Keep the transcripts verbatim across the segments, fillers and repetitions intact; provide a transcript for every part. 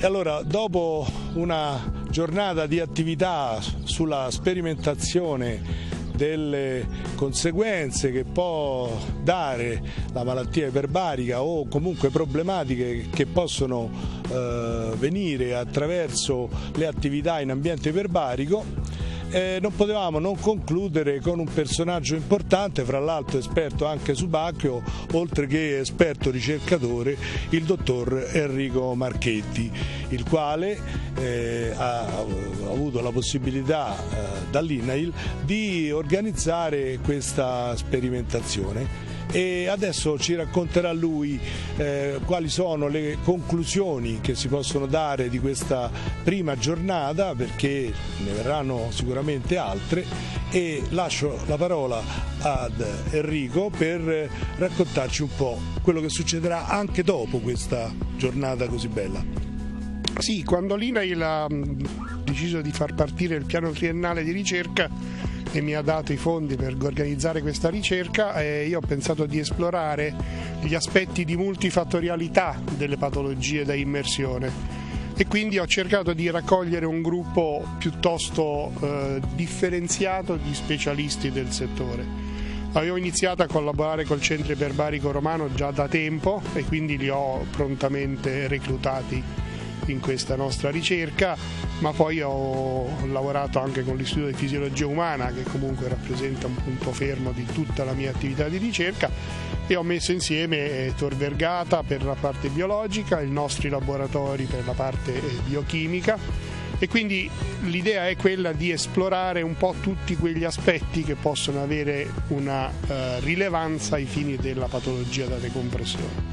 E allora, dopo una giornata di attività sulla sperimentazione delle conseguenze che può dare la malattia iperbarica o comunque problematiche che possono eh, venire attraverso le attività in ambiente iperbarico, Eh, non potevamo non concludere con un personaggio importante, fra l'altro esperto anche subacqueo, oltre che esperto ricercatore, il dottor Enrico Marchetti, il quale eh, ha, ha avuto la possibilità eh, dall'I N A I L di organizzare questa sperimentazione. E adesso ci racconterà lui eh, quali sono le conclusioni che si possono dare di questa prima giornata, perché ne verranno sicuramente altre, e lascio la parola ad Enrico per raccontarci un po' quello che succederà anche dopo questa giornata così bella. Sì, quando l'I N A I L ha deciso di far partire il piano triennale di ricerca e mi ha dato i fondi per organizzare questa ricerca, eh, io ho pensato di esplorare gli aspetti di multifattorialità delle patologie da immersione e quindi ho cercato di raccogliere un gruppo piuttosto eh, differenziato di specialisti del settore. Avevo iniziato a collaborare col Centro Iperbarico Romano già da tempo e quindi li ho prontamente reclutati in questa nostra ricerca, ma poi ho lavorato anche con l'Istituto di Fisiologia Umana, che comunque rappresenta un punto fermo di tutta la mia attività di ricerca, e ho messo insieme Tor Vergata per la parte biologica, i nostri laboratori per la parte biochimica, e quindi l'idea è quella di esplorare un po' tutti quegli aspetti che possono avere una uh, rilevanza ai fini della patologia da decompressione.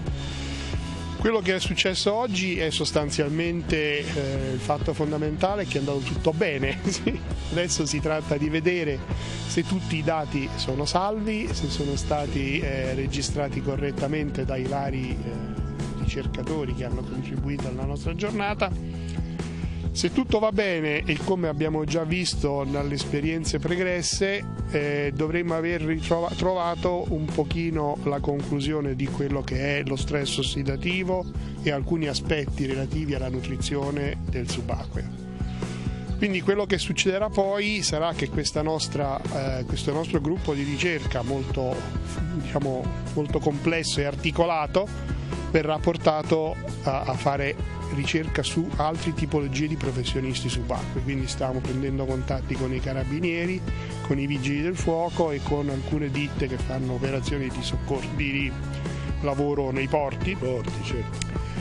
Quello che è successo oggi è sostanzialmente eh, il fatto fondamentale che è andato tutto bene. Adesso si tratta di vedere se tutti i dati sono salvi, se sono stati eh, registrati correttamente dai vari eh, ricercatori che hanno contribuito alla nostra giornata. Se tutto va bene, e come abbiamo già visto dalle esperienze pregresse, eh, dovremmo aver ritrova- trovato un pochino la conclusione di quello che è lo stress ossidativo e alcuni aspetti relativi alla nutrizione del subacqueo. Quindi quello che succederà poi sarà che questa nostra, eh, questo nostro gruppo di ricerca molto, diciamo, molto complesso e articolato verrà portato a, a fare ricerca su altre tipologie di professionisti subacquei, quindi stiamo prendendo contatti con i carabinieri, con i vigili del fuoco e con alcune ditte che fanno operazioni di soccorso, di lavoro nei porti, porti certo.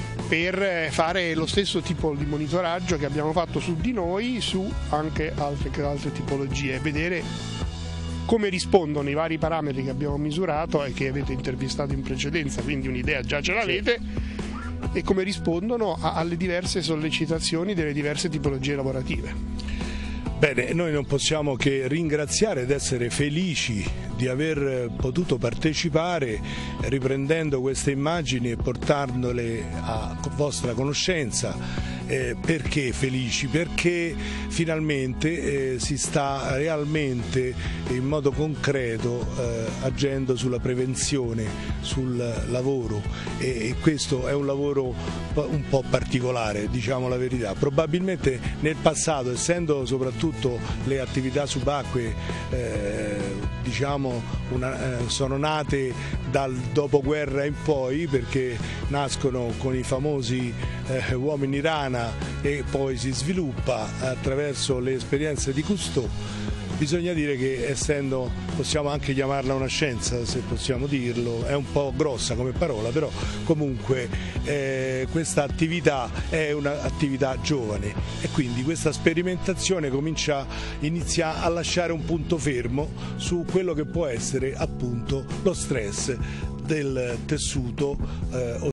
per fare lo stesso tipo di monitoraggio che abbiamo fatto su di noi, su anche altre, altre tipologie, e vedere come rispondono i vari parametri che abbiamo misurato e che avete intervistato in precedenza, quindi un'idea già ce l'avete, e come rispondono alle diverse sollecitazioni delle diverse tipologie lavorative. Bene, noi non possiamo che ringraziare ed essere felici di aver potuto partecipare, riprendendo queste immagini e portandole a vostra conoscenza. Eh, perché felici? Perché finalmente eh, si sta realmente in modo concreto eh, agendo sulla prevenzione, sul lavoro, e, e questo è un lavoro un po' particolare, diciamo la verità. Probabilmente nel passato, essendo soprattutto le attività subacquee eh, diciamo una, eh, sono nate dal dopoguerra in poi, perché nascono con i famosi eh, uomini rana e poi si sviluppa attraverso le esperienze di Cousteau. Bisogna dire che, essendo, possiamo anche chiamarla una scienza, se possiamo dirlo, è un po' grossa come parola, però comunque eh, questa attività è un'attività giovane e quindi questa sperimentazione comincia, inizia a lasciare un punto fermo su quello che può essere appunto lo stress del tessuto eh,